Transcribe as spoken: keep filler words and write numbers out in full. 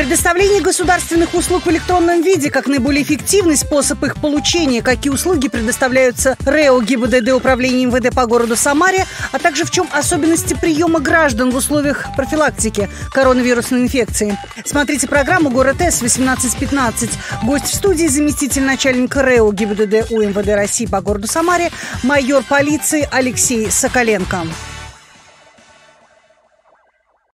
Предоставление государственных услуг в электронном виде как наиболее эффективный способ их получения, какие услуги предоставляются РЭО ГИБДД Управления МВД по городу Самаре, а также в чем особенности приема граждан в условиях профилактики коронавирусной инфекции. Смотрите программу «Город С» восемнадцать пятнадцать. Гость в студии — заместитель начальника РЭО ГИБДД УМВД России по городу Самаре, майор полиции Алексей Соколенко.